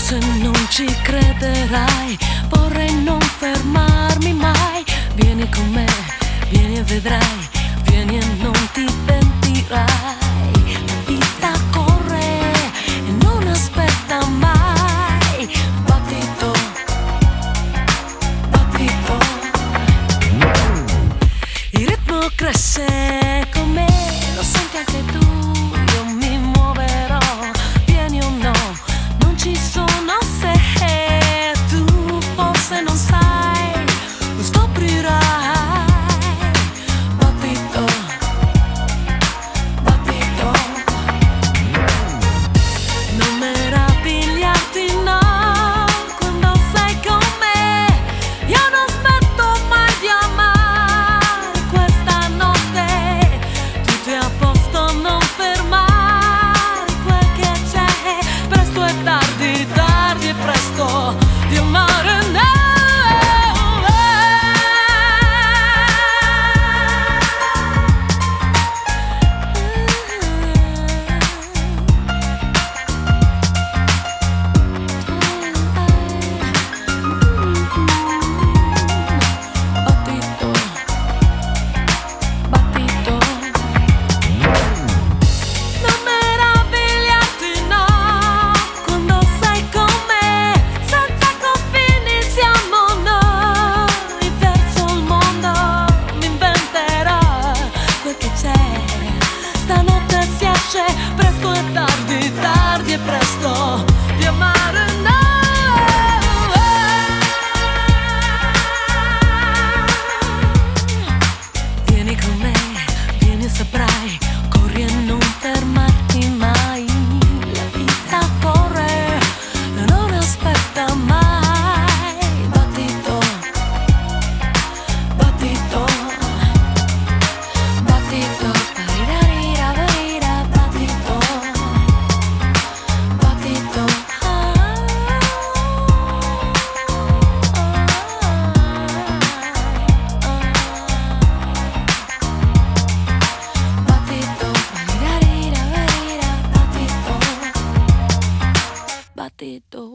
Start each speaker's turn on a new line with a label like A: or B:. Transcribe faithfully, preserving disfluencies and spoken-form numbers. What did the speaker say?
A: Forse non ci crederai, vorrei non fermarmi mai. Vieni con me, vieni e vedrai, vieni e non ti pentirai. La vita corre e non aspetta mai. Battito, battito. Il ritmo cresce con me, lo senti anche tu. Io mi muoverò, vieni o no, non ci sono se. Tu forse non sai, lo scoprirai. Battito, battito. Non meravigliarti no, quando sei con me. Io non smetto mai di amare questa notte. Tutto è a posto, non fermare quel che c'è. Presto è tardi, tardi e presto di amare no. Battito, battito. Non meravigliarti no, quando sei con me. Senza confini siamo noi, verso il mondo mi inventerò quel che c'è. Stanotte si esce, presto e tardi, tardi e presto di amare no. Vieni con me, vieni e saprai, corri e non fermarti mai. La vita corre e non aspetta mai. Battito, battito, battito, parirarira, barira, battito, battito, ah, battito, parirarira, barira, battito, battito.